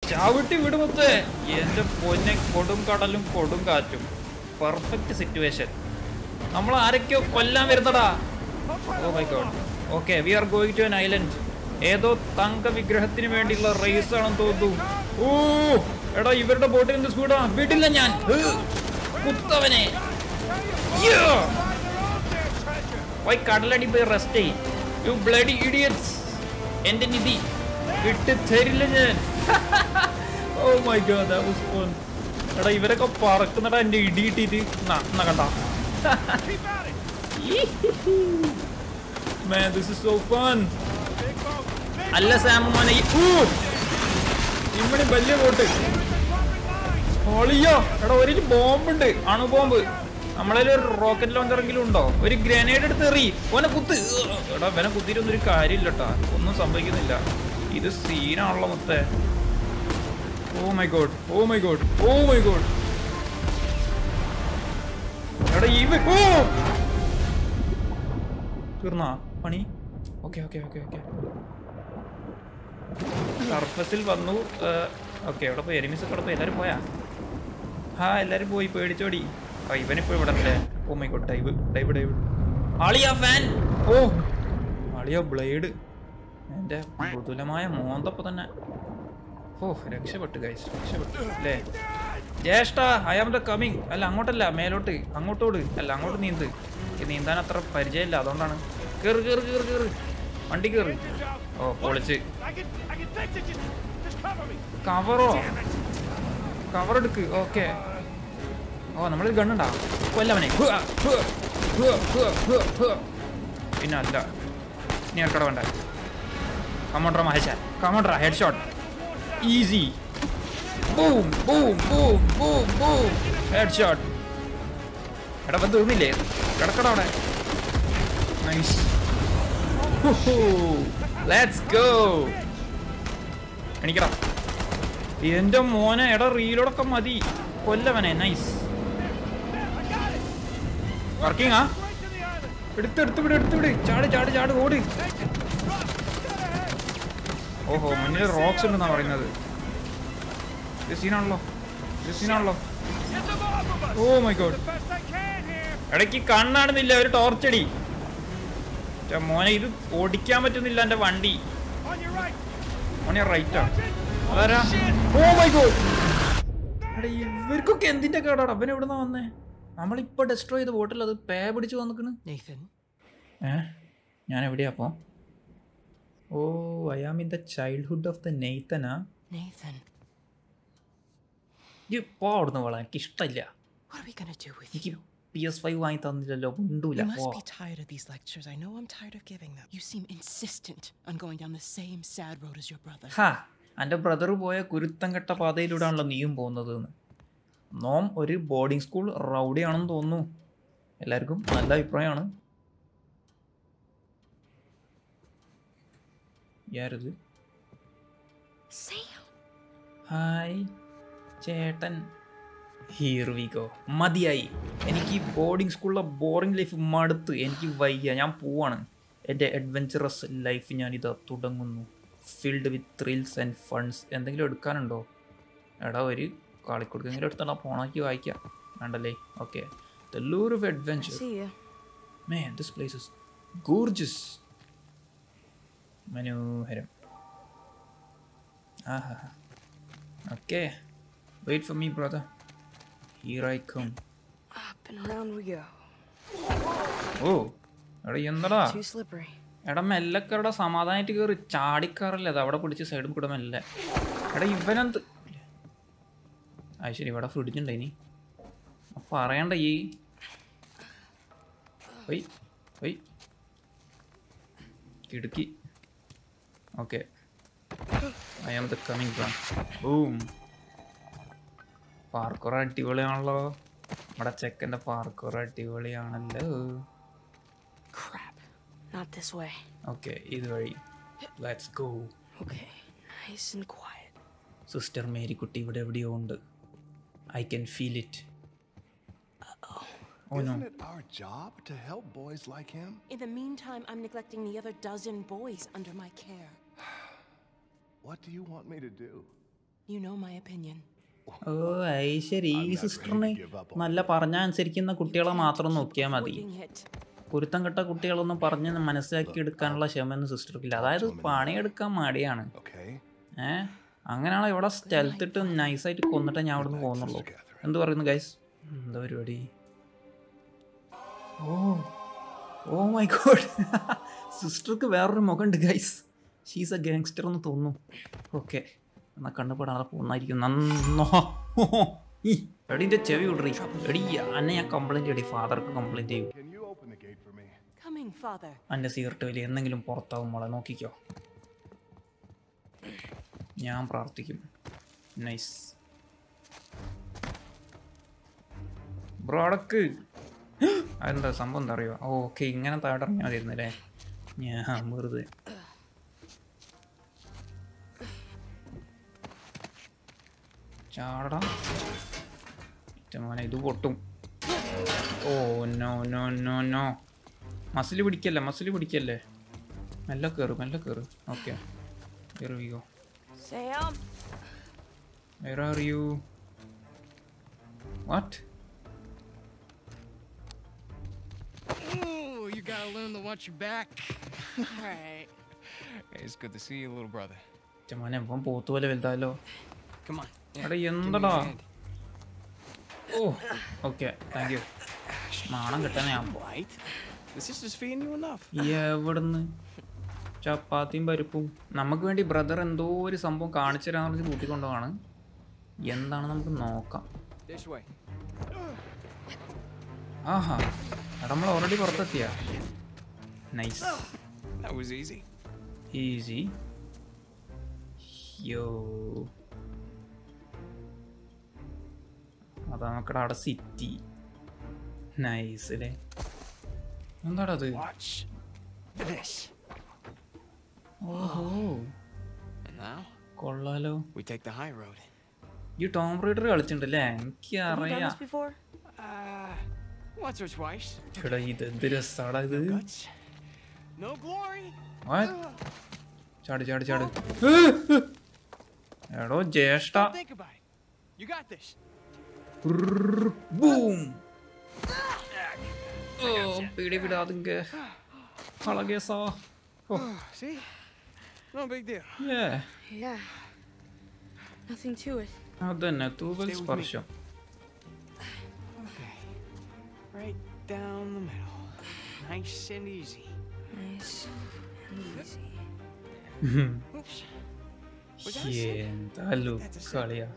ചവിട്ടി വിടുമൊത്തേ. എന്റെ പൊന്നെ, കൊടും കടലും കൊടും കാറ്റും. Perfect situation. നമ്മൾ ആരൊക്കെയോ കൊല്ലാൻ വരുന്നടാ. Oh my god. Okay, we are going to an island. ഏതോ തങ്ക വിഗ്രഹത്തിന് വേണ്ടിയുള്ള റേസ് ആണെന്ന് തോന്നുന്നു. ഓ എടാ, ഇവരുടെ ബോട്ടിൽ എന്ത് സ്പീഡാ. വിടില്ല ഞാൻ. കുത്തവനെ. പോയി കടലടി പോയി റെസ്റ്റ് ചെയ്. You bloody idiots. എന്റെ നിധി വിട്ട് തരില്ല ഞാൻ. Oh my god, that was fun. എടാ, ഇവരൊക്കെ പറക്കുന്നടാ എന്റെ ഇടി ഇട്ടിട്ട്. എന്നാ കണ്ട. Man, this is so fun. അല്ല സാമു മോനെ, ഇമ്മണി വലിയ ബോട്ട്. ഹോളിയോ എടാ, ഒരു ബോംബുണ്ട്, അണുബോംബ്. നമ്മളതിൽ ഒരു റോക്കറ്റ് ലോഞ്ചറെങ്കിലും ഉണ്ടോ? ഒരു ഗ്രനേഡ് എടുത്ത് എറി. ഓനെ കുത്ത്. എടാ, ഇവനെ കുത്തിയിട്ടൊന്നും ഒരു കാര്യമില്ല കേട്ടാ, ഒന്നും സംഭവിക്കുന്നില്ല. ഇത് സീനാണല്ലോ മൊത്തേ. Oh my god, oh my god, oh my god. എടാ തീർന്നാ പണി? Okay okay okay okay. സർഫസിൽ വന്നു. ഓക്കെ, എവിടെ പോയി? എനിമീസ് ഒക്കെ പോയി. എല്ലാവരും പോയാ? എല്ലാവരും പോയി, പേടിച്ചോടി. ഇവനിപ്പോ ഇവിടെ അല്ലേ? Oh my god, dive dive dive. ആളിയാ ഫാൻ. ഓ ആളിയാ ബ്ലേഡ്. എൻ്റെ മൃദുലമായ മോന്തപ്പം തന്നെ. ഓ രക്ഷപ്പെട്ടു ഗൈസ്, രക്ഷപ്പെട്ടു അല്ലേ? ജ്യേഷ്ഠ, ഐ ആം ദ കമ്മിങ്. അല്ല അങ്ങോട്ടല്ല, മേലോട്ട്. അങ്ങോട്ടോട് അല്ല, അങ്ങോട്ട് നീന്ത്. നീന്താൻ അത്ര പരിചയമില്ല, അതുകൊണ്ടാണ്. കേറ് കേറ് കേറ് കേറ്, വണ്ടി കേറ്. ഓ പൊളിച്ച്. കവറോ? കവർ എടുക്ക്. ഓക്കെ. ഓ നമ്മളൊരു ഗണ്ണുണ്ടാ. കൊല്ലവനെ. പിന്നെ അല്ല, ഇനി ആർക്കട വേണ്ട. കമോണ്ട്ര മഹേശ, കമോണ്ട്ര. Head shot. Easy. Boom boom boom boom boom. Head shot. എടാ, ഇപ്പം തീർന്നില്ലേ? കിടക്കട അവിടെ. നൈസ്. Let's go. എണീക്കടാ എന്റെ മോനെ. എടാ, റീലോടൊക്കെ മതി. കൊല്ലവനെ. നൈസ്. വർക്കിംഗ് ആ? എടുത്ത് വിട്. ചാട് ചാട് ചാട്, ഓട്. ഓഹോ, മുന്നിൽ റോക്സ് ഉണ്ടെന്നാ പറയുന്നത്. ഇത് സീനാണല്ലോ. ഓ മൈ ഗോഡ്. ഇടയ്ക്ക് കണ്ണാടുന്നില്ല, ഒരു ടോർച്ചടി. മോനെ, ഇത് ഓടിക്കാൻ പറ്റുന്നില്ല എന്റെ വണ്ടി. മോനെ റൈറ്റാ. അതാരാ? Oh my god. എടാ, ഇവർക്കൊക്കെ എന്തിന്റെ കേടാടാ? അവൻ എവിടുന്നാ വന്നേ? നമ്മളിപ്പോ ഡെസ്ട്രോയ് ചെയ്ത ബോട്ടിൽ അത് പേ പിടിച്ച് വന്നിക്കണ്. ഞാൻ എവിടെയാ അപ്പോ? Oh, I am in the childhood of the നെയ്തനാ. പോ അവിടുന്ന് പോളാ, എനിക്ക് ഇഷ്ടമില്ല. എനിക്ക് PS5 വാങ്ങി തന്നില്ലല്ലോ, ഉണ്ടൂല. എന്റെ ബ്രദർ പോയ കുരുത്തം കെട്ട പാതയിലൂടെയാണല്ലോ നീയും പോകുന്നത്. നോം ഒരു ബോർഡിംഗ് സ്കൂൾ റൗഡി ആണെന്ന് തോന്നുന്നു. എല്ലാവർക്കും നല്ല അഭിപ്രായമാണ്. യാരത്? ഹായ് ചേട്ടൻ. Here we go. മതിയായി. എനിക്ക് ഈ ബോർഡിംഗ് സ്കൂളിലെ ബോറിംഗ് ലൈഫ് മടുത്ത്. എനിക്ക് വയ്യ, ഞാൻ പോവാണ്. എൻ്റെ അഡ്വെഞ്ചറസ് ലൈഫ് ഞാനിതാ തുടങ്ങുന്നു. Filled with thrills and funds. എന്തെങ്കിലും എടുക്കാനുണ്ടോ? എടാ, ഒരു കളിക്കൊടുക്കെങ്കിലും എടുത്താൽ പോണാക്കി വായിക്കാം. വേണ്ടല്ലേ? Okay. The lure of adventure. Man, this place is gorgeous. മനോഹരം. ആഹാ. Okay. Wait for me, brother. Here I come. Up and around we go. Oh. എടാ എന്താടാ? എടാ മെല്ലക്കറടാ, സമാധാനമായിട്ട് കയറി. ചാടിക്കാറല്ലേ അത് അവിടെ പിടിച്ച് സൈഡും കൂടെ മെല്ലെ. എടാ ഇവനെന്ത്? ശരി, ഇവിടെ ഫ്രിഡ്ജുണ്ട്. ഇനി പറയണ്ട. ഈ കിടുക്കി. Okay. I am the coming plan. Boom. Parkour അടിപൊളിയാണല്ലോ. നമ്മുടെ ചെക്കൻ്റെ പാർക്കോർ അടിപൊളിയാണല്ലോ. ഓക്കെ, ഇതുവഴി. Let's go. സിസ്റ്റർ മേരിക്കുട്ടി ഇവിടെ എവിടെയോ ഉണ്ട്. I can feel it. Oh no. Isn't it our job to help boys like him? In the meantime, I'm neglecting the other dozen boys under my care. What do you want me to do? You know my opinion. ഓ അത് ശരി. ഈ സിസ്റ്ററിന് നല്ല പറഞ്ഞാൽ അനുസരിക്കുന്ന കുട്ടികളെ മാത്രം നോക്കിയാൽ മതി. Winging it. കുരുത്തം കെട്ട കുട്ടികളൊന്നും പറഞ്ഞ് മനസ്സിലാക്കി എടുക്കാനുള്ള ക്ഷമയൊന്നും സിസ്റ്റർക്കില്ല. അതായത് പണിയെടുക്കാൻ മടിയാണ്. Okay. അങ്ങനെയാണോ ഇവിടെ സ്റ്റെൽത്തിട്ട് നൈസായിട്ട് കൊന്നിട്ടേ ഞാൻ അവിടെ നിന്ന് പോകുന്നുള്ളൂ. എന്ത് പറയുന്നു ഗൈസ്? എന്താ പരിപാടി? ഓ മൈ ഗോഡ്, സിസ്റ്റർക്ക് വേറൊരു മുഖമുണ്ട് ഗൈസ്. ഷീസ് എ ഗാങ്സ്റ്റർ എന്ന് തോന്നുന്നു. ഓക്കെ, എന്നാൽ കണ്ടുപെടാതെ പോകുന്നതായിരിക്കും. നന്നോ എടീൻ്റെ ചെവി വിടറി. എടി അന്നെ ഞാൻ കംപ്ലൈൻറ്റ് ചെയ്യടി, ഫാദർക്ക് കംപ്ലൈൻറ്റ് ചെയ്യും. Can you open the gate for me? Coming, father. എൻ്റെ സിഗരറ്റ് വലിയ എന്തെങ്കിലും പുറത്താവും മോളെ, നോക്കിക്കോ. ഞാൻ പ്രാർത്ഥിക്കും. നൈസ് ബ്രോ അടക്ക്. അതെന്താ സംഭവം എന്താ അറിയോ? ഓക്കെ, ഇങ്ങനെ താഴെറങ്ങിയാൽ മതിയിരുന്നല്ലേ. ഞാൻ വെറുതെ ചാടാ മോനെ, ഇത് പൊട്ടും. Oh no no no no, muscle പിടിക്കല്ലേ. മെല്ലെ കയറ്. Okay, here we go. Sam? Where are you? What? Ooh, you gotta learn to watch your back. Alright. Hey, it's good to see you, little brother. മോനെ ഇപ്പം പോത്ത് പോലെ വലുതായല്ലോ. Come on. എടാ എന്തടാ? Oh okay, thank you. നാണം കിട്ടാൻ ഞാൻ Right? The sister's feeding you enough. എവിടുന്ന് ചപ്പാത്തിയും പരിപ്പും. നമുക്ക് വേണ്ടി ബ്രദർ എന്തോ ഒരു സംഭവം കാണിച്ചു തരാന്ന് പറഞ്ഞ് കൂട്ടിക്കൊണ്ടുപോവാണ്. എന്താണ് നമുക്ക് നോക്കാം. This way. ആഹാ, എടാ നമ്മൾ ഓൾറെഡി പുറത്തെത്തിയ. Nice. That was easy. Easy. Yo, അതാ നമുക്കടെ അവിടെ സിറ്റി. നൈസ് അല്ലേ? എന്താടാ അത്? Watch this. ഓഹോ, And now കൊള്ളാലോ. we take the high road. ഈ ടോം റൈഡർ കളിച്ചിട്ടുണ്ടല്ലേ? എനിക്ക് Have you done അറിയാം. this before? Once or twice. എടാ ഇത് എന്ത് രസാടാ ഇത്. Guts. No glory. What? ചാട്. എടോ ജ്യേഷ്ഠ. Think about it. You got this. Boom. Oh പിടിവിടാതിങ്ക കളകേസാ. See? No big deal. Yeah. Nothing to it. അതന്നെ തൂവൽ സ്പർശം. Okay. Right down the middle. Nice and easy. Nice and easy. Oops. Was that a sip? എന്താലു കളിയാ.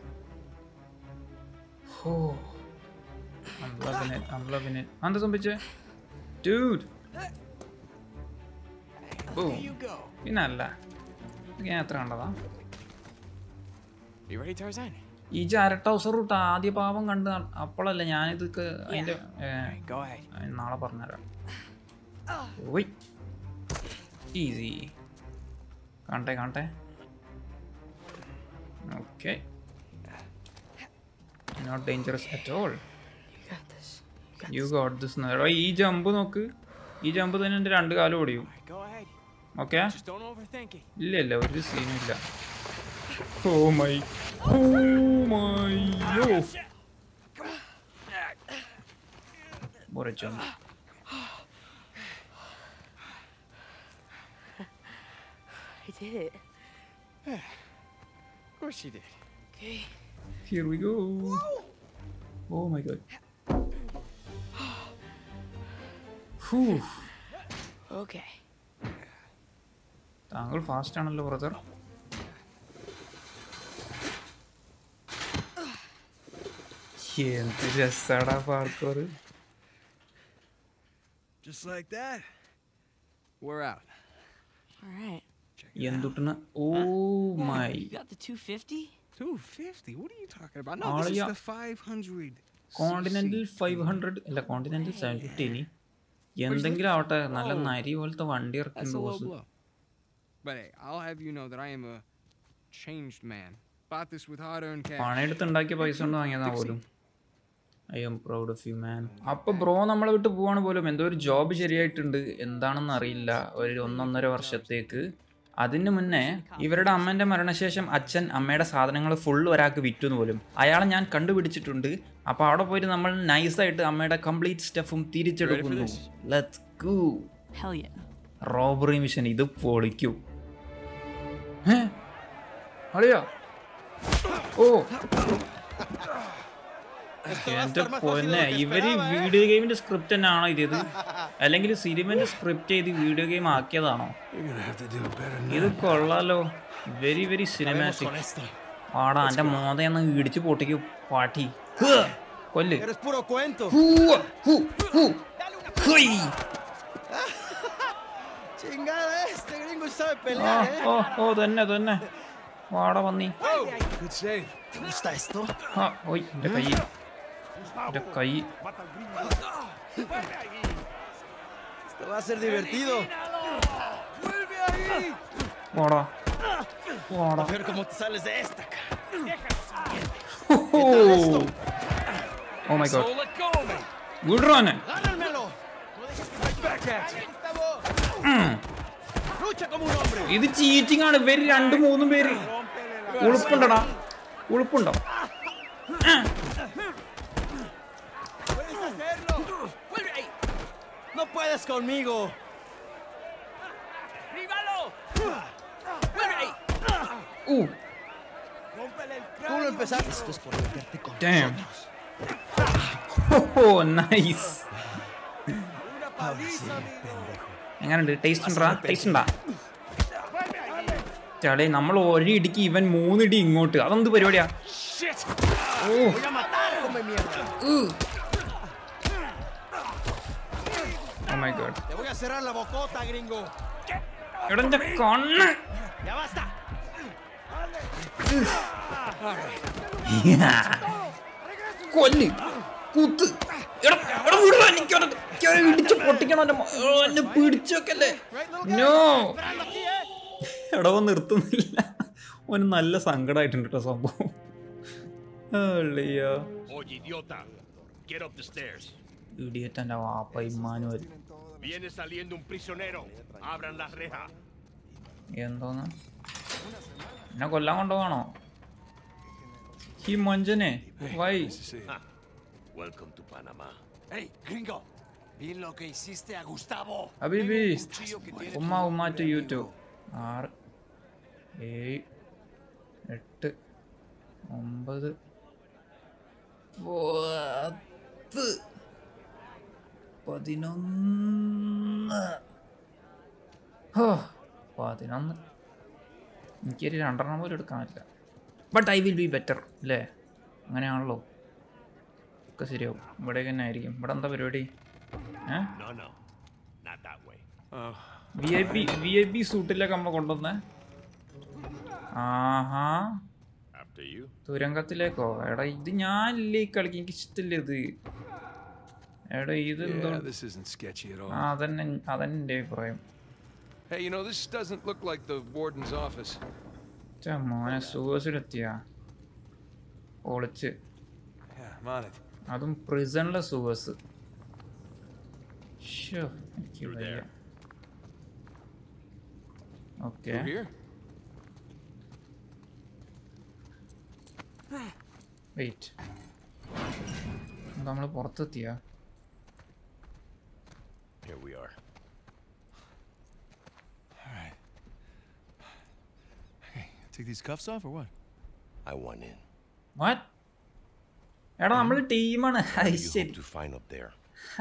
ഓ I'm loving it. എന്താ സംഭവിച്ചേ? Dude. There you go. പിന്നല്ല, ഞാൻ എത്ര കണ്ടതാ. You ready, Tarzan? ഈ ജാരട്ട ഹൗസർ റൂട്ട് ആദ്യ പാവം കണ്ട് അപ്പോഴല്ലേ ഞാനിതൊക്കെ അതിന്റെ Go ahead. നാളെ പറഞ്ഞുതരാം. ഓയ് ഈസി. കാണട്ടെ. Okay, not dangerous at all. You got this. You got this. ഈ ജമ്പ് നോക്ക്. ഈ ജമ്പ് തന്നെ എൻ്റെ 2 കാലും ഓടിയും. Go ahead. Okay, Just don't overthink it. ഇല്ല ഒരു സീനും ഇല്ല. Oh my yo jump. I did it. Of course you did. Okay. Here we go. Oh my god. Whew. Okay. താങ്കൾ ഫാസ്റ്റ് ആണല്ലോ ബ്രദർ. എന്ത് രസാടാ parkour. Just like that. We're out. All right. എന്തുട്ടണ്? Oh my. You got the 250? 250? What are you talking about? No, this is the 500. Continental 500 അല്ല, continental 750. ഇനി എന്തെങ്കിലും ആവട്ടെ, നല്ല നരി പോലത്തെ വണ്ടി That's ഇറക്കുന്നുണ്ട് a low boss. blow. But hey, I'll have you know that I am a changed man. Bought this with hard-earned cash. പണിയെടുത്ത് ഉണ്ടാക്കിയ പൈസ കൊണ്ട് വാങ്ങിയതാ പോലും. I'm proud of you man. അപ്പൊ ബ്രോ നമ്മളെ വിട്ട് പോവാണ് പോലും. എന്തോ ഒരു ജോബ് ശരിയായിട്ടുണ്ട്, എന്താണെന്ന് അറിയില്ല. ഒരു 1.5 വർഷത്തേക്ക് അതിന് മുന്നേ ഇവരുടെ അമ്മേൻ്റെ മരണശേഷം അച്ഛൻ അമ്മയുടെ സാധനങ്ങൾ ഫുൾ ഒരാൾക്ക് വിറ്റു പോലും. അയാളെ ഞാൻ കണ്ടുപിടിച്ചിട്ടുണ്ട്. അപ്പോൾ അവിടെ പോയിട്ട് നമ്മൾ നൈസായിട്ട് അമ്മയുടെ കംപ്ലീറ്റ് സ്റ്റഫും തിരിച്ചെടുക്കുന്നു. Let's go. Hell yeah. Robbery mission ഇത് പൊളിക്കൂ. അളിയോ ഓ എന്റെ പൊന്നെ, ഇവര് വീഡിയോ ഗെയിമിന്റെ സ്ക്രിപ്റ്റ് തന്നെയാണോ ഇത്? അല്ലെങ്കിൽ സിനിമന്റെ സ്ക്രിപ്റ്റ് ചെയ്ത് വീഡിയോ ഗെയിം ആക്കിയതാണോ? ഇത് കൊള്ളാലോ. Very very cinematic. ആടാ എന്റെ മോതയെന്ന് ഇടിച്ചു പൊട്ടിക്കൂ പാട്ടി. കൊല്ല്. ഓ തന്നെ തന്നെ. വാട വന്നി. ഓയ് എന്റെ കൈ വാടാ വാടാ. Oh my god. വിടറാനെ. ഇത് ചീറ്റിംഗ് ആണ്. ഇവര് 2-3 പേര്. ഉളുപ്പുണ്ടടാ, ഉളുപ്പുണ്ടോ? No puedes conmigo. Tú lo empezaste. Esto es por meterte con nosotros. Oh, nice. എങ്ങനെയുണ്ട്? ടേസ്റ്റ് ഉണ്ടാ? ടേസ്റ്റ് ഉണ്ടാ? ചേട്ടേ നമ്മൾ ഒരു ഇടിക്ക് ഇവൻ 3 ഇടി ഇങ്ങോട്ട്. അതെന്ത് പരിപാടിയാ? Oh my god. Te voy a cerrar la bocota, gringo. എടാ എന്റെ കണ്ണ്. Ya basta. കൊല്ല് കുത്ത്. ഇടിച്ച് പൊട്ടിക്കണം. എന്നെ പിടിച്ചൊക്കെല്ലേ. നോ എടാ നിർത്തുന്നില്ല. ഓന് നല്ല സങ്കടമായിട്ടുണ്ട് കേട്ടോ സംഭവം. ഇടിയറ്റന്റെ വാപ്പ ഇമ്മാനുവൽ. എന്തോന്ന് എന്നെ കൊല്ലാൻ കൊണ്ടുപോകണോ ഈ മൊഞ്ചനെ? Why? Welcome to Panama. Hey, gringo. Vi lo que hiciste a Gustavo. Habibi. Umma to YouTube. 6 7 8 9 10 11 എനിക്കൊരു 2 പോലും എടുക്കാൻ പറ്റില്ല. But I will be better അല്ലേ? അങ്ങനെയാണല്ലോ. ഒക്കെ ശരിയാവും. ഇവിടേക്ക് തന്നെ ആയിരിക്കും. ഇവിടെ എന്താ പരിപാടി? VIP സൂട്ടിലേക്ക് അമ്മ കൊണ്ടുവന്നേ. ആഹാ, തുരങ്കത്തിലേക്കോ? എടാ ഇത് ഞാനില്ലേ കളിക്ക്. എനിക്ക് ഇഷ്ടമില്ല ഇത്. എടാ ഇത് എന്തോ അതന്നെ എന്റെ അഭിപ്രായം. മോനെ സൂവേഴ്സിലെത്തിയാ ഒളിച്ച്. അതും പ്രിസണിലെ സൂവേഴ്സ്. ഓക്കെ വെയിറ്റ്, നമ്മള് പുറത്തെത്തിയാ? Here we are. All right. Hey, take these cuffs off or what? I want in. What? എടാ നമ്മള് ടീമാണ്. ശരി. To find up there.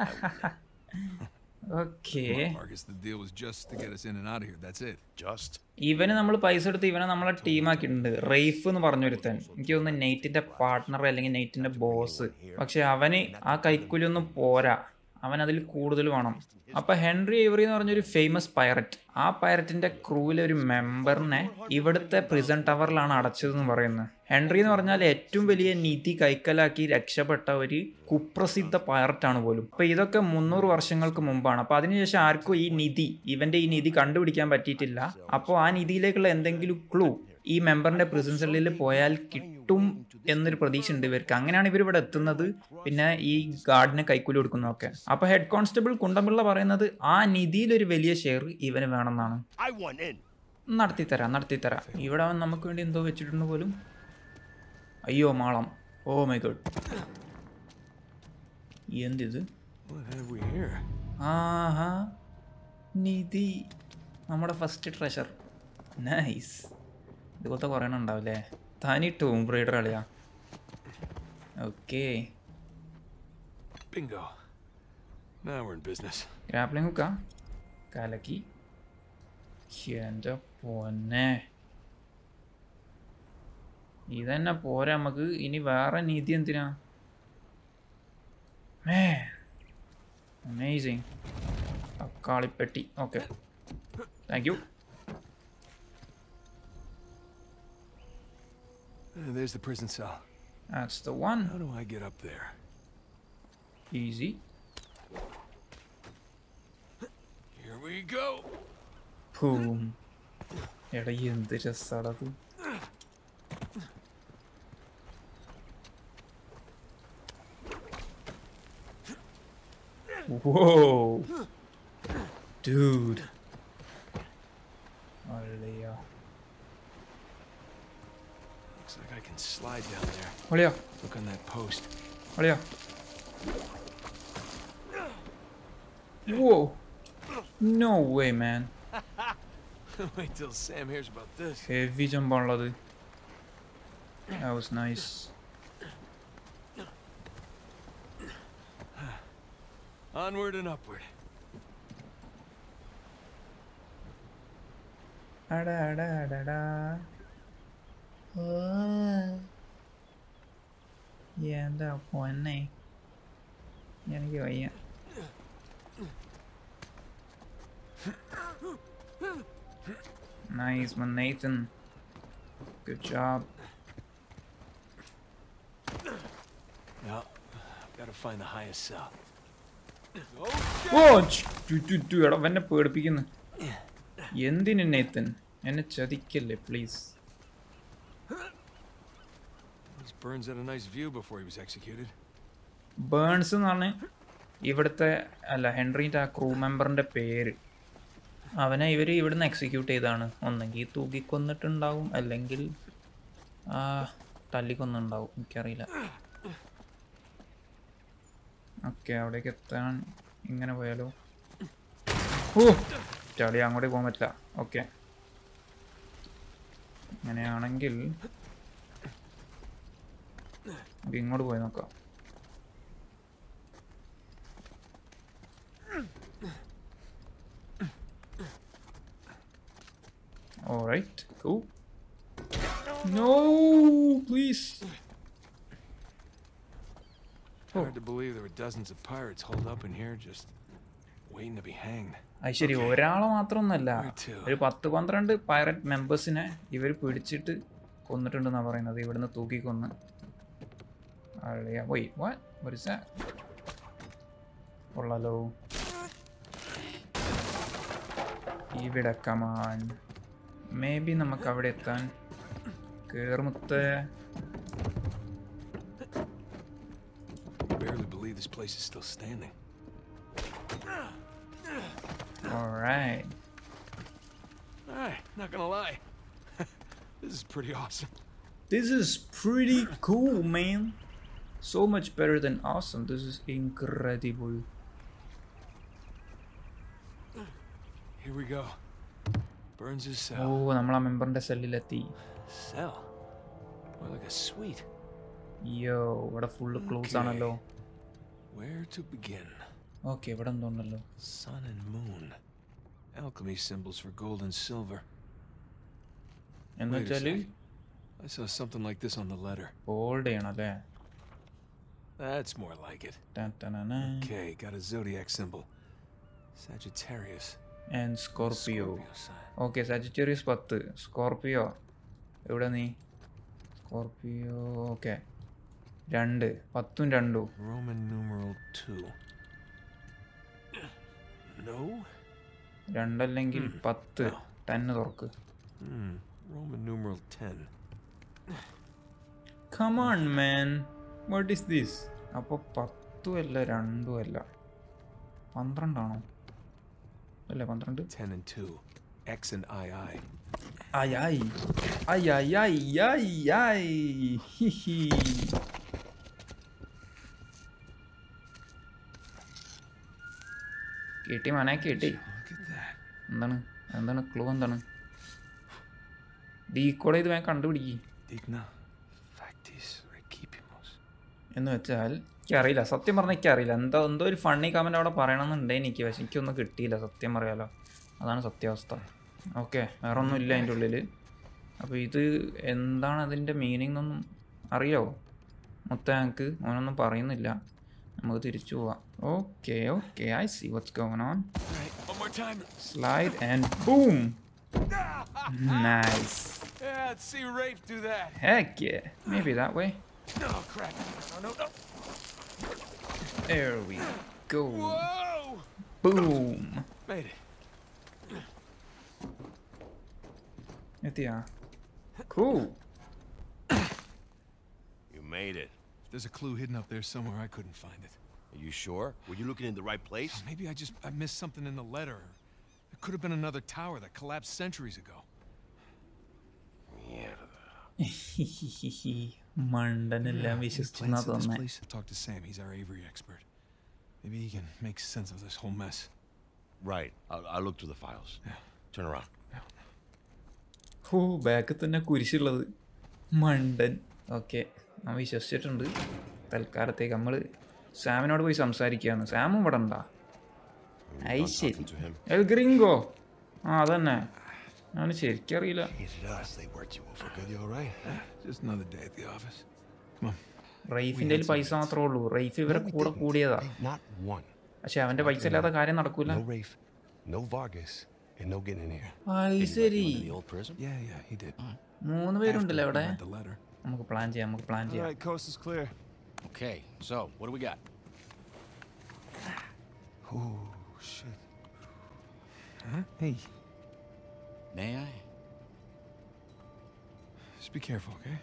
Okay. Marcus, the deal was just to get us in and out of here. That's it. Just. ഇവന് നമ്മൾ പൈസ എടുത്ത് ഇവനെ നമ്മളെ ടീമാക്കിയിട്ടുണ്ട്. റെയ്ഫ് എന്ന് പറഞ്ഞൊരുത്തൻ. എനിക്ക് തോന്നുന്നു നെയ്റ്റിന്റെ പാർട്ട്ണർ അല്ലെങ്കിൽ നെയ്റ്റിന്റെ ബോസ്. പക്ഷെ അവന് ആ കൈക്കൂലൊന്നും പോരാ. അവൻ അതിൽ കൂടുതൽ വേണം. അപ്പൊ ഹെൻറി ഏവറി എന്ന് പറഞ്ഞൊരു ഫേമസ് പൈററ്റ്, ആ പൈററ്റിന്റെ ക്രൂവിലെ ഒരു മെമ്പറിനെ ഇവിടുത്തെ പ്രിസൺ ടവറിലാണ് അടച്ചതെന്ന് പറയുന്നത്. ഹെൻറി എന്ന് പറഞ്ഞാൽ ഏറ്റവും വലിയ നിധി കൈക്കലാക്കി രക്ഷപ്പെട്ട ഒരു കുപ്രസിദ്ധ പൈററ്റാണ് പോലും. അപ്പൊ ഇതൊക്കെ 300 വർഷങ്ങൾക്ക് മുമ്പാണ്. അപ്പൊ അതിനുശേഷം ആർക്കും ഇവന്റെ ഈ നിധി കണ്ടുപിടിക്കാൻ പറ്റിയിട്ടില്ല. അപ്പോൾ ആ നിധിയിലേക്കുള്ള എന്തെങ്കിലും ക്ലൂ ഈ മെമ്പറിന്റെ പ്രിസൺ സെല്ലിൽ പോയാൽ കിട്ടും എന്നൊരു പ്രതീക്ഷ ഉണ്ട് ഇവർക്ക്. അങ്ങനെയാണ് ഇവർ ഇവിടെ എത്തുന്നത്. പിന്നെ ഈ ഗാർഡിനെ കൈക്കൂലി കൊടുക്കുന്നതൊക്കെ. അപ്പൊ ഹെഡ് കോൺസ്റ്റബിൾ കുണ്ടമ്പിള്ള പറയുന്നത് ആ നിധിയിലൊരു വലിയ ഷെയർ ഇവന് വേണമെന്നാണ്. നടത്തിത്തരാം. ഇവിടെ അവൻ നമുക്ക് വേണ്ടി എന്തോ വെച്ചിട്ടുണ്ട് പോലും. അയ്യോ മാളം. Oh my god. എന്തിത്? What have we here? ആഹാ നിധി. നമ്മുടെ ഫസ്റ്റ് ട്രഷർ. നൈസ്. ഇതുപോലത്തെ കുറേ ഉണ്ടാവില്ലേ? തനി ടൂം ബ്രൈഡർ കളിയാ. Okay. Bingo. Now we're in business. Grappling ഹുക്കാ കലക്കി. എൻ്റെ പൊന്നെ, ഇതന്നെ പോരാ നമുക്ക്. ഇനി വേറെ നീതി എന്തിനാ? അമേസിങ്. തക്കാളിപ്പെട്ടി. Okay, thank you. There's the prison cell. That's the one. How do I get up there? Easy. Here we go. Boom. എടാ എന്ത് രസാണത്. Whoa, dude. Alliya. Looks like I can slide down there. Alliya. Look on that post. Alliya. Whoa. No way, man. Wait till Sam hears about this. Heavy jump ആണുള്ളത്. That was nice. Onward and upward. അടാ അടാ അടാ. എന്താ പൊന്നെ, എനിക്ക് വയ്യ. Nice man, Nathan. Good job. Now, gotta find the highest cell. Oh, എടാ എന്നെ പേടിപ്പിക്കുന്നു. എന്തിന് നേത്തൻ? എന്നെ ചതിക്കല്ലേ please. These Burns had a nice view before he was executed. Burns എന്നാണ് ഇവിടുത്തെ ഹെൻറിൻ്റെ ആ ക്രൂ മെമ്പറിൻ്റെ പേര്. അവനെ ഇവർ ഇവിടുന്ന് എക്സിക്യൂട്ട് ചെയ്താണ്. ഒന്നെങ്കിൽ തൂക്കിക്കൊന്നിട്ടുണ്ടാവും, അല്ലെങ്കിൽ തല്ലിക്കൊന്നുണ്ടാവും, എനിക്കറിയില്ല. ഓക്കെ, അവിടേക്ക് എത്താൻ ഇങ്ങനെ പോയാലോ? ഓ ചളി, അങ്ങോട്ടേക്ക് പോകാൻ പറ്റില്ല. ഓക്കെ, അങ്ങനെയാണെങ്കിൽ ഇങ്ങോട്ട് പോയി നോക്കാം. All right, cool. No, please. Hard to believe there were dozens of pirates holed up in here just waiting to be hanged. അത് ശരി, ഒരാളെ മാത്രമൊന്നുമല്ല, ഒരു 10-12 പൈററ്റ് മെമ്പേഴ്സിനെ ഇവർ പിടിച്ചിട്ട് കൊന്നിട്ടുണ്ടെന്നാണ് പറയുന്നത്. ഇവിടുന്ന് തൂക്കിക്കൊന്ന്. പോയി കൊള്ളാലോ. ഇവിടെ കമാൻ. മേ ബി നമുക്ക് അവിടെ എത്താൻ. കേറുമുത്ത്. Barely believe this place is still standing. Alright. Alright, not gonna lie. This is pretty awesome. This is pretty cool, man. So much better than awesome. This is incredible. Here we go. Burns' cell. Oh, നമ്മളാ മെമ്പറിന്റെ സെല്ലിലെത്തി. Cell? More like a suite. Yo, ഇവിടെ full close ആണല്ലോ. Where to begin? Okay, ഇവിടെ എന്തോണ്ടല്ലോ. Sun and moon. Alchemy symbols for gold and silver. എന്ന് Wait a വെച്ചാല് sec. I saw something like this on the letter. Hold ചെയ്യണല്ലേ. That's more like it. Okay, got a zodiac symbol. Sagittarius. And Scorpio. sign. Okay, Sagittarius 10. Scorpio എവിടെ നീ? Scorpio okay, 2 10ഉം 2. Roman numeral 2. No? 2 അല്ലെങ്കിൽ 10. 10 തുറക്ക്. Roman numeral 10. Come on, man. What is this? അപ്പോൾ 10ഉം അല്ല 2ഉം അല്ല, 12 ആണോ? അല്ലേ 12? 10 and 2. X and II. Ay, ay. Ay, ay, ay, ay, ay. Hihi. കേട്ടി മോനെ കേട്ടി. എന്താണ് ക്ലൂ എന്താണ്? ഡീകോഡ് ചെയ്ത് വേഗം കണ്ടുപിടിക്ക്. Digna factis recipimus. എന്ന് വെച്ചാൽ എനിക്കറിയില്ല, സത്യം പറഞ്ഞാൽ എനിക്കറിയില്ല. എന്തോ ഒരു ഫണ്ണി കമൻറ്റ് അവിടെ പറയണമെന്നുണ്ട് എനിക്ക്, പക്ഷെ എനിക്കൊന്നും കിട്ടിയില്ല സത്യം പറയാലോ. അതാണ് സത്യാവസ്ഥ. ഓക്കെ, വേറെ ഒന്നും ഇല്ല അതിൻ്റെ ഉള്ളിൽ. അപ്പോൾ ഇത് എന്താണ് അതിൻ്റെ മീനിങ് എന്നൊന്നും അറിയാവോ മൊത്തം? ഞങ്ങൾക്ക് അവനൊന്നും പറയുന്നില്ല. നമുക്ക് തിരിച്ചു പോവാം. Okay okay, I see what's going on. Slide and boom. Nice. Yeah, let's see Rafe do that. Heck yeah. Maybe that way. No, crap. No. There we go. Whoa! Boom. Made it. Yeah. Cool. You made it. There's a clue hidden up there somewhere. I couldn't find it. Are you sure? Were you looking in the right place? Maybe I missed something in the letter. It could have been another tower that collapsed centuries ago. മണ്ടനെല്ലാം വിശ്വസിച്ചെന്നാ തോന്നേ. I'll talk to Sam. He's our Avery expert. Maybe he can make sense of this whole mess. Right. I'll look through the files. Yeah. Turn around. Oh, ബാക്കിൽ തന്നെ കുരിശുള്ളത് മണ്ടൻ. Okay, ഞാൻ വിശ്വസിച്ചിട്ടുണ്ട്. തൽക്കാലത്തേക്ക് നമ്മൾ സാമിനോട് പോയി സംസാരിക്കുകയാണ്. സാമും ഇവിടെ ഉണ്ടാ? ഐ ശരി. എൽ ഗ്രിങ്കോ. ആ അതന്നെ, ഞാൻ ശരിക്കറിയില്ല. They worked you over good. You all right? Just another day at the office. Come on. റൈഫിൻ്റെ പൈസ മാത്രമേ ഉള്ളൂ. റൈഫ് ഇവരെ കൂടെ കൂടിയതാ. Not one. പക്ഷെ അവന്റെ പൈസ ഇല്ലാത്ത കാര്യം നടക്കൂല. No Rafe, no Vargas, and no getting in here. ഐ ശരി. The old prison? Yeah, he did. 3 പേരുണ്ടല്ലോ അവിടെ. Read the letter. നമുക്ക് പ്ലാൻ ചെയ്യാം. All right, coast is clear. Okay, so what do we got? Oh shit. Huh? Hey, May I? just be careful, okay?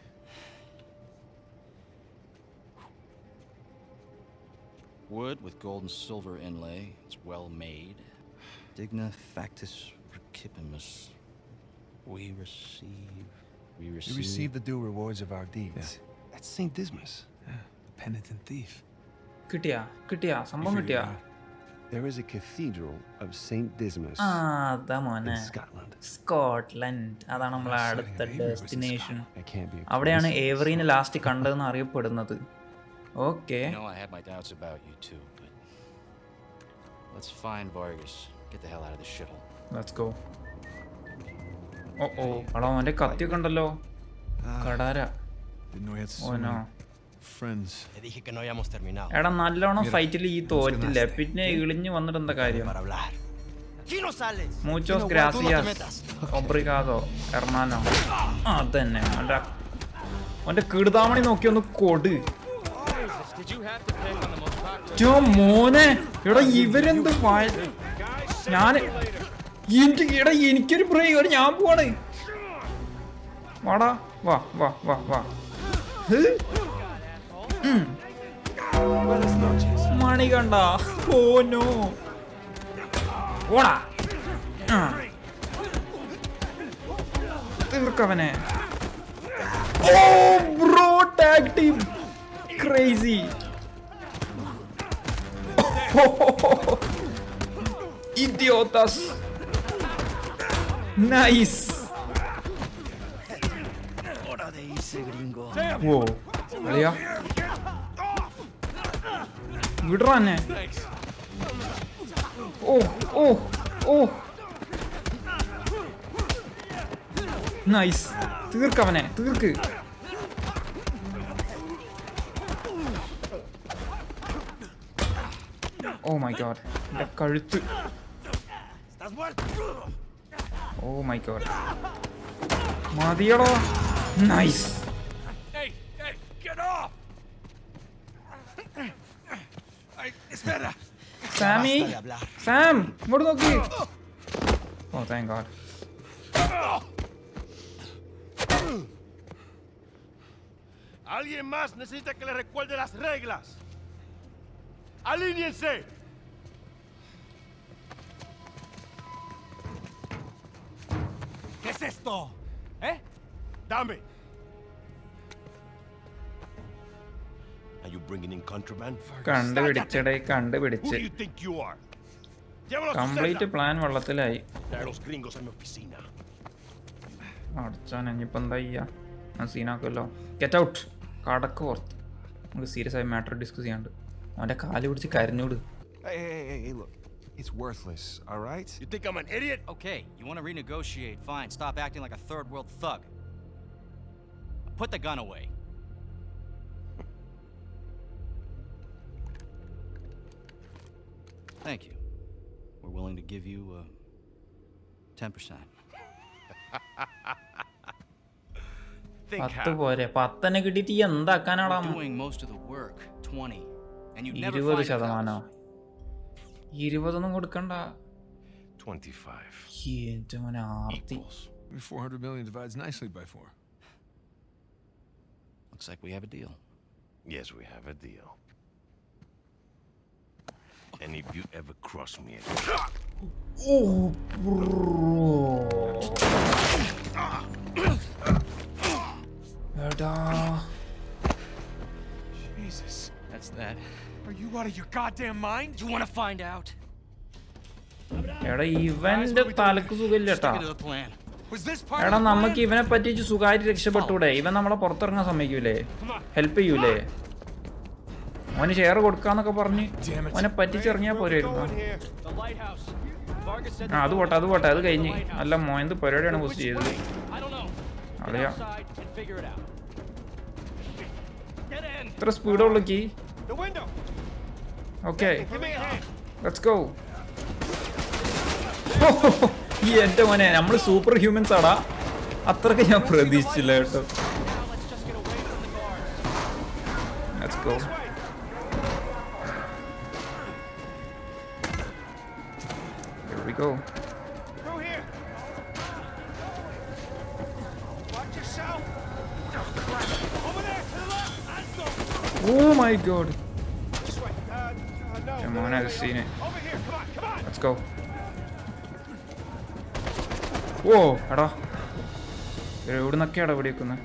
Wood with gold and silver inlay. It's well made. Digna factis recipimus. We receive the due rewards of our deeds. That's St. Dismas. Yeah, the penitent thief. കിട്ടിയാ സംഭവം കിട്ടിയാ? There is a cathedral of St. Dismas ആ അതാ മോനെ, in Scotland. Scotland. അതാണ് നമ്മളെ അടുത്ത destination. That can't be a അവിടെയാണ് ഏവറീനെ ലാസ്റ്റ് കണ്ടതെന്ന് അറിയപ്പെടുന്നത്. Okay, You know, I had my doubts about you too, but let's find Vargas. Get the hell out of this shithole. Let's go. Oh എടാ, അവന്റെ കത്തിയൊക്കെ ഉണ്ടല്ലോ. കടാര. Didn't know he had so oh no. many friends. Te dije que no habíamos terminado. എടാ, നല്ലോണം ഫൈറ്റിൽ ഈ തോറ്റില്ല, പിന്നെ ഇളിഞ്ഞു വന്നിട്ട് എന്താ കാര്യം? Para hablar. Aquí no sales. മൂച്ചോസ് ഗ്രാസിയാസ് ഒബ്രിഗാദോ ഹെർമാനോ. അതന്നെ അവന്റെ കീടുതാമണി നോക്കി ഒന്ന് കൊട്. മോനെ എടാ, ഇവരെന്ത് എനിക്കൊരു ബ്രേക്ക്, ഞാൻ പോവാണ്. വാടാ, വാ. മണി കണ്ട? Oh no. ഓടാ, തീർക്കവനെ. Oh bro, tag team crazy. Idiotas. Nice. Hora de irse, gringo. Whoa. Alia. വിടറാ എന്നെ. Oh nice. തീർക്കവനെ, തീർക്ക്. ഓ മൈ ഗോഡ്, എന്റെ കഴുത്ത്. ഓ മൈ ഗോഡ്, മതിയടോ. Nice. Hey, get off! Espera. Sammy, Sam ഇങ്ങോട്ട് നോക്കി. Oh thank god. Alguien más necesita que le recuerde las reglas. ¡Alíñense! es esto? ¿Eh? Dame. Are you bringing in contraband? കണ്ടുപിടിച്ചടേ Who കണ്ടുപിടിച്ച് do you think you are? Llévalo a su complete celda. Plan വെള്ളത്തിലായി. Trae a los gringos a mi oficina. അടച്ചാൻ ഇനിയിപ്പോൾ എന്താ ചെയ്യാ? സീനാക്കുമല്ലോ. Get out. കടക്ക് പുറത്ത്. നമുക്ക് സീരിയസ് ആയി മാറ്റർ ഡിസ്കസ് ചെയ്യാണ്ട്. അവൻ്റെ കാല് പിടിച്ച് കരഞ്ഞോട്. Hey, look. It's worthless, all right? You think I'm an idiot? Okay, you want to renegotiate? Fine. Stop acting like a third world thug. Put the gun away. Thank you. We're willing to give you 10%. 10 പോരെ? 10 കിട്ടിയിട്ട് എന്താക്കാനാടാ? We're doing most of the work. 20. And you never 20%. 20 കൊടുക്കണ്ട. 25. എന്റെ മോനെ ആർത്തി. 400 million divides nicely by 4. Looks like we have a deal. Yes, we have a deal. And if you ever cross me again... Oh, bro. എടാ. Jesus. That's that. Are you out of your goddamn mind? You want to find out? എടാ ഇവന്റെ തലക്ക് സുഖമില്ല കേട്ടാ. Stick to the plan. Was this part എടാ of the നമുക്ക് plan? ഇവനെ പറ്റിച്ച് സുഖമായിട്ട് രക്ഷപ്പെട്ടൂടെ? ഇവൻ നമ്മളെ പുറത്തിറങ്ങാൻ സമ്മതിക്കൂലേ? ഹെൽപ്പ് ചെയ്യൂലേ? അവന് ഷെയർ കൊടുക്കാന്നൊക്കെ പറഞ്ഞ് അവനെ പറ്റിച്ചിറങ്ങിയാ പോരായിരുന്നു. അത് പോട്ടെ അത് കഴിഞ്ഞ് നല്ല മോയന്ത് പരിപാടിയാണ് പോസ്റ്റ് ചെയ്തത്. അറിയാം ഇത്ര സ്പീഡുള്ളൂ കീ. Okay let's go. ഈ എന്റെ മോനെ നമ്മള് സൂപ്പർ ഹ്യൂമൻസ് ആടാ. അത്രക്ക് ഞാൻ പ്രതീക്ഷിച്ചില്ല കേട്ടോ. Let's go. Here we go. Through here. Watch yourself. Over there to the left. Let's go. Oh my god. This way. No. Come on, I've seen it. Over here. Come on. Let's go. Whoa, എടാ എവിടെ നിന്നൊക്കെയാടാ ഇവിടെ വെക്കുന്നത്?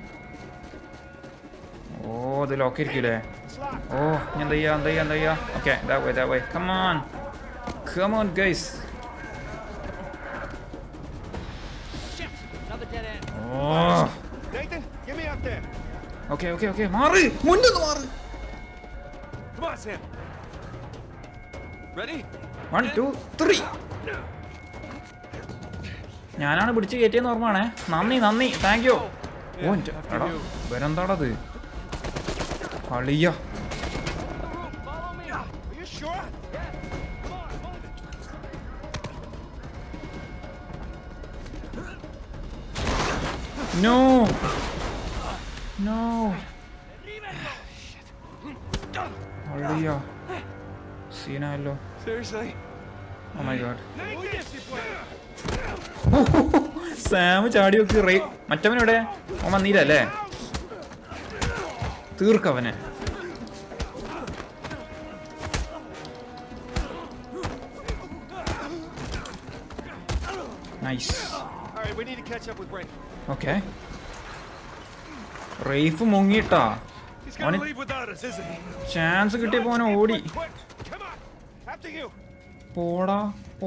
ഓ ഇത് lock ആയിരിക്കൂലേ? ഓ ഞാൻ എന്താ ചെയ്യാ? Okay that way. Come on guys. Oh. Nathan, get me out there. Okay. മാറി മുന്നോട്ട് മാറി. Come on, Sam. Ready? 1 2 3. ഞാനാണ് പിടിച്ച് കയറ്റിയെന്ന് ഓർമ്മയാണേ. നന്ദി താങ്ക് യു. ഓ എടാ ഇവരെന്താടത് കളിയ? Are you sure? No. കളിയ സീനായല്ലോ. Seriously? Oh my god. Sam ചാടി നോക്കി. മറ്റവനെവിടെ? ഓൻ വന്നീരല്ലേ? തീർക്കവനെ. Nice. All right, we need to catch up with Ray. Okay Rafe മുങ്ങിട്ടാ. He's gonna leave without us, isn't he? Chance കിട്ടിയപ്പോ അവനെ ഓടി. Quick, come on. After you. പോടാ പോ.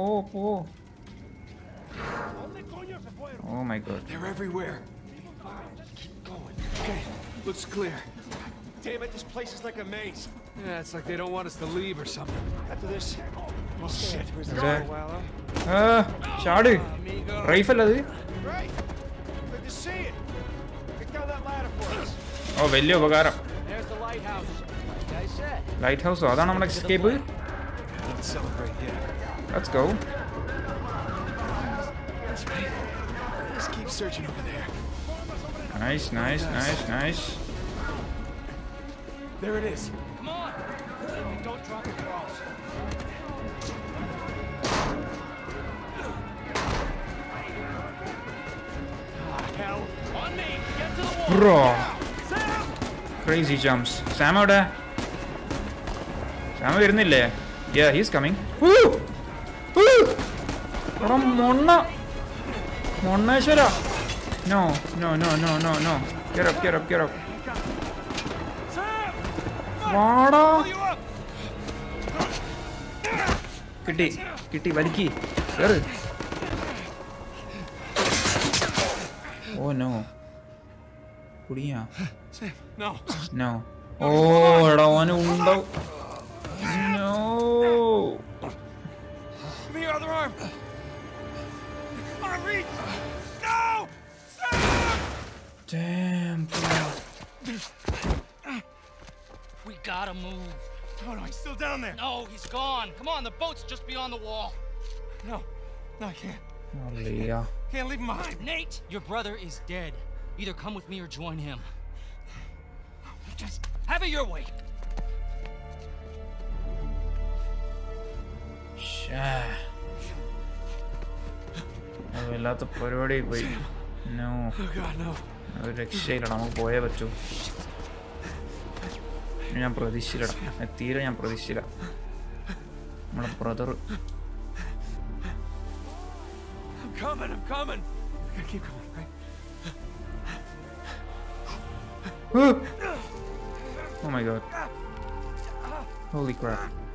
¿Dónde coño se fueron? Oh my god. They're everywhere. Keep going. Okay, looks clear. Damn it, this place is like a maze. Yeah, it's like they don't want us to leave or something. After this, Oh, shit. എവിടെ? ചാട്. റെയ്ഫ് അല്ല അത്? Right. Good to see you. Get down that ladder for us. ഓ വലിയ ഉപകാരം. There's the lighthouse. Like I said. ലൈറ്റ് ഹൗസോ? അതാണ് നമ്മുടെ escape. Let's celebrate, yeah. Let's go. That's right. Let's keep searching over there. Nice. There it is. Come on. Don't drop the cross. Hell. On me. Get to the wall. Bro. Crazy jumps. Sam എവിടെ? Sam വരുന്നില്ലേ? Yeah, he's coming. എടാ മൊണ്ണ. മൊണ്ണേശ്വര. No, no, no, no, no, no. Get up, get up, get up. വാടാ. കിട്ടി കിട്ടി വലിക്കി കേറ്. Oh no കുടിയാ. No. No. Oh എടാ ഓന് ഉണ്ടാവും. No. Give me your other arm. Come on, reach. No. Damn, bro. We gotta move. No, no, he's still down there. No, he's gone. Come on, the boat's just beyond the wall. No, no, I can't. Alliya. Can't leave him behind. Nate, your brother is dead. Either come with me or join him. Just have it your way. വല്ലാത്ത പരിപാടി പോയി. No Oh God, no. ഒരു രക്ഷയില്ലടാ, നമുക്ക് പോയേ പറ്റൂ. ഞാൻ പ്രതീക്ഷിച്ചില്ലടാ, തീരെ ഞാൻ പ്രതീക്ഷിച്ചില്ല. നമ്മുടെ brother. I'm coming. I gotta keep going, right? Oh my god. Holy crap.